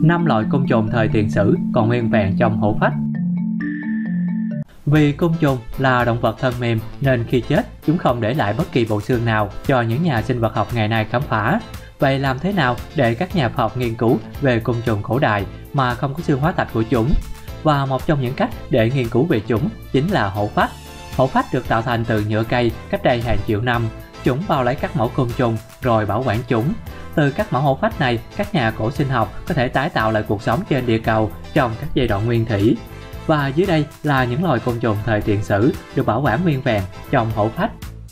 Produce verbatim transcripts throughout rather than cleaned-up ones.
năm loại côn trùng thời tiền sử còn nguyên vẹn trong hổ phách. Vì côn trùng là động vật thân mềm nên khi chết chúng không để lại bất kỳ bộ xương nào cho những nhà sinh vật học ngày nay khám phá. Vậy làm thế nào để các nhà khoa học nghiên cứu về côn trùng cổ đại mà không có xương hóa thạch của chúng? Và một trong những cách để nghiên cứu về chúng chính là hổ phách. Hổ phách được tạo thành từ nhựa cây cách đây hàng triệu năm. Chúng bao lấy các mẫu côn trùng rồi bảo quản chúng. Từ các mẫu hổ phách này, các nhà cổ sinh học có thể tái tạo lại cuộc sống trên địa cầu trong các giai đoạn nguyên thủy. Và dưới đây là những loài côn trùng thời tiền sử được bảo quản nguyên vẹn trong hổ phách.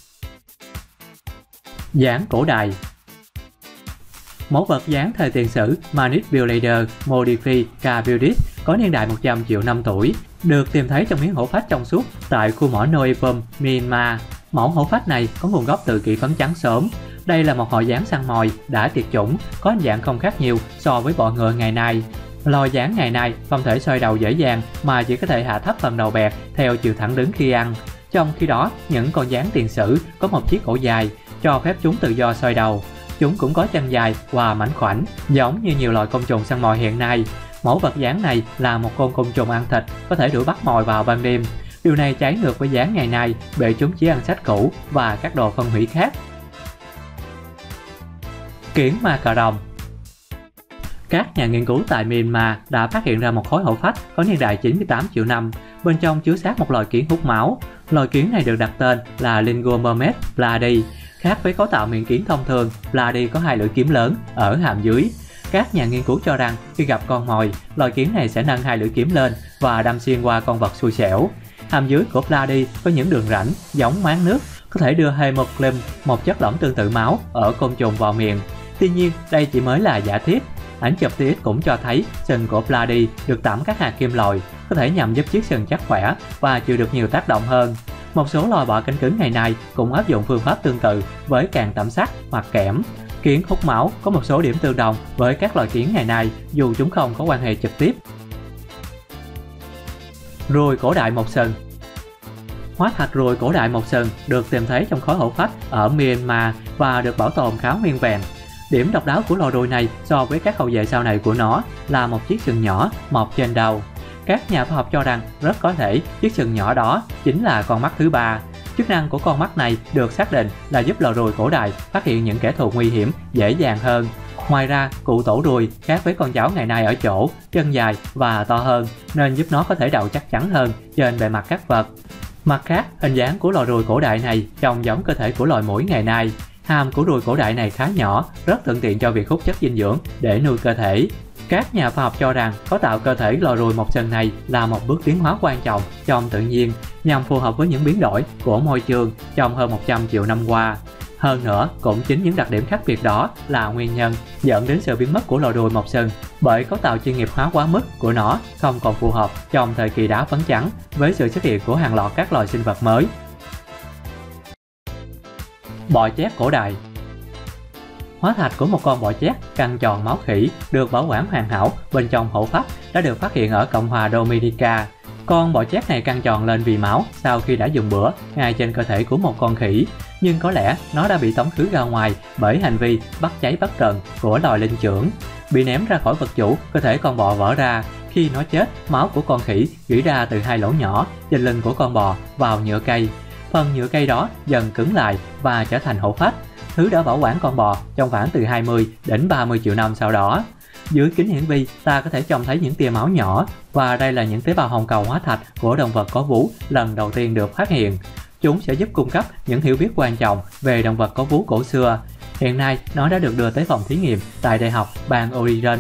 Gián cổ đại. Mẫu vật gián thời tiền sử Manipulator modificabilis có niên đại một trăm triệu năm tuổi, được tìm thấy trong miếng hổ phách trong suốt tại khu mỏ Noipum, Myanmar. Mẫu hổ phách này có nguồn gốc từ kỷ phấn trắng xốm. Đây là một họ gián săn mồi đã tuyệt chủng, có hình dạng không khác nhiều so với bọ ngựa ngày nay. Loài gián ngày nay không thể xoay đầu dễ dàng mà chỉ có thể hạ thấp phần đầu bẹt theo chiều thẳng đứng khi ăn. Trong khi đó, những con gián tiền sử có một chiếc cổ dài, cho phép chúng tự do xoay đầu. Chúng cũng có chân dài và mảnh khoảnh, giống như nhiều loài côn trùng săn mồi hiện nay. Mẫu vật gián này là một con côn trùng ăn thịt, có thể đuổi bắt mồi vào ban đêm. Điều này trái ngược với gián ngày nay, bởi chúng chỉ ăn sách cũ và các đồ phân hủy khác. Kiển ma cà rồng. Các nhà nghiên cứu tại Myanmar đã phát hiện ra một khối hổ phách có niên đại chín mươi tám triệu năm, bên trong chứa xác một loài kiến hút máu. Loài kiến này được đặt tên là Lingomermes bladi. Khác với cấu tạo miệng kiến thông thường, bladi có hai lưỡi kiếm lớn ở hàm dưới. Các nhà nghiên cứu cho rằng khi gặp con mồi, loài kiến này sẽ nâng hai lưỡi kiếm lên và đâm xuyên qua con vật xui xẻo. Hàm dưới của bladi có những đường rãnh giống máng nước, có thể đưa hemoglobin, một chất lỏng tương tự máu, ở côn trùng vào miệng. Tuy nhiên, đây chỉ mới là giả thiết. Ảnh chụp ti ích cũng cho thấy sừng của bladi được tẩm các hạt kim loại, có thể nhằm giúp chiếc sừng chắc khỏe và chịu được nhiều tác động hơn. Một số loài bọ cánh cứng ngày nay cũng áp dụng phương pháp tương tự với càng tẩm sắt hoặc kẽm. Kiến hút máu có một số điểm tương đồng với các loài kiến ngày nay, dù chúng không có quan hệ trực tiếp. Ruồi cổ đại một sừng. Hóa thạch ruồi cổ đại một sừng được tìm thấy trong khối hổ phách ở Myanmar và được bảo tồn khá nguyên vẹn. Điểm độc đáo của loài ruồi này so với các hậu duệ sau này của nó là một chiếc sừng nhỏ mọc trên đầu. Các nhà khoa học cho rằng rất có thể chiếc sừng nhỏ đó chính là con mắt thứ ba. Chức năng của con mắt này được xác định là giúp loài ruồi cổ đại phát hiện những kẻ thù nguy hiểm dễ dàng hơn. Ngoài ra, cụ tổ ruồi khác với con cháu ngày nay ở chỗ chân dài và to hơn, nên giúp nó có thể đậu chắc chắn hơn trên bề mặt các vật. Mặt khác, hình dáng của loài ruồi cổ đại này trông giống cơ thể của loài muỗi ngày nay. Hàm của ruồi cổ đại này khá nhỏ, rất thuận tiện cho việc hút chất dinh dưỡng để nuôi cơ thể. Các nhà khoa học cho rằng cấu tạo cơ thể loài ruồi một sừng này là một bước tiến hóa quan trọng trong tự nhiên, nhằm phù hợp với những biến đổi của môi trường trong hơn một trăm triệu năm qua. Hơn nữa, cũng chính những đặc điểm khác biệt đó là nguyên nhân dẫn đến sự biến mất của loài ruồi một sừng, bởi cấu tạo chuyên nghiệp hóa quá mức của nó không còn phù hợp trong thời kỳ đá phấn trắng với sự xuất hiện của hàng loạt các loài sinh vật mới. Bọ chét cổ đại. Hóa thạch của một con bọ chét căng tròn máu khỉ được bảo quản hoàn hảo bên trong hổ phách đã được phát hiện ở Cộng hòa Dominica. Con bọ chét này căng tròn lên vì máu sau khi đã dùng bữa ngay trên cơ thể của một con khỉ, nhưng có lẽ nó đã bị tống khứ ra ngoài bởi hành vi bắt cháy bất cần của loài linh trưởng. Bị ném ra khỏi vật chủ, cơ thể con bọ vỡ ra. Khi nó chết, máu của con khỉ rỉ ra từ hai lỗ nhỏ trên lưng của con bọ vào nhựa cây. Phần nhựa cây đó dần cứng lại và trở thành hổ phách, thứ đã bảo quản con bọ trong khoảng từ hai mươi đến ba mươi triệu năm sau đó. Dưới kính hiển vi, ta có thể trông thấy những tia máu nhỏ, và đây là những tế bào hồng cầu hóa thạch của động vật có vú lần đầu tiên được phát hiện. Chúng sẽ giúp cung cấp những hiểu biết quan trọng về động vật có vú cổ xưa. Hiện nay, nó đã được đưa tới phòng thí nghiệm tại Đại học bang Oregon.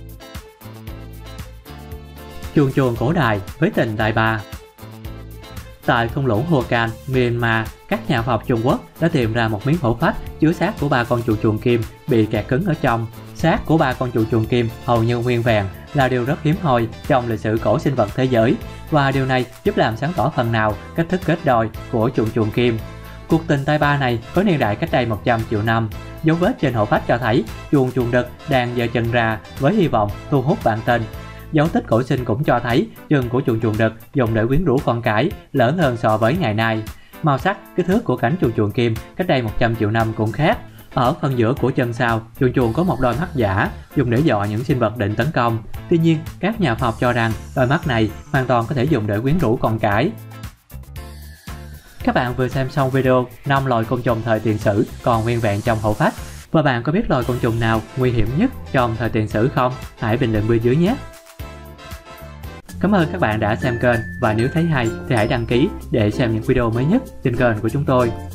Chuồn chuồn cổ đại với tình đại bàng. Tại thung lũng Huacan, Myanmar, các nhà khoa học Trung Quốc đã tìm ra một miếng hổ phách chứa xác của ba con chuột chuồn kim bị kẹt cứng ở trong. Xác của ba con chuột chuồn kim hầu như nguyên vẹn là điều rất hiếm hoi trong lịch sử cổ sinh vật thế giới, và điều này giúp làm sáng tỏ phần nào cách thức kết đôi của chuột chuồn kim. Cuộc tình tay ba này có niên đại cách đây một trăm triệu năm. Dấu vết trên hổ phách cho thấy chuồn chuồn đực đang giơ chân ra với hy vọng thu hút bạn tình. Dấu tích cổ sinh cũng cho thấy chân của chuồn chuồn đực dùng để quyến rũ con cái lớn hơn so với ngày nay. Màu sắc, kích thước của cánh chuồn chuồn kim cách đây một trăm triệu năm cũng khác. Ở phần giữa của chân sau, chuồn chuồn có một đôi mắt giả dùng để dọa những sinh vật định tấn công. Tuy nhiên, các nhà khoa học cho rằng đôi mắt này hoàn toàn có thể dùng để quyến rũ con cái. Các bạn vừa xem xong video năm loài côn trùng thời tiền sử còn nguyên vẹn trong hổ phách. Và bạn có biết loài côn trùng nào nguy hiểm nhất trong thời tiền sử không? Hãy bình luận bên dưới nhé! Cảm ơn các bạn đã xem kênh và nếu thấy hay thì hãy đăng ký để xem những video mới nhất trên kênh của chúng tôi.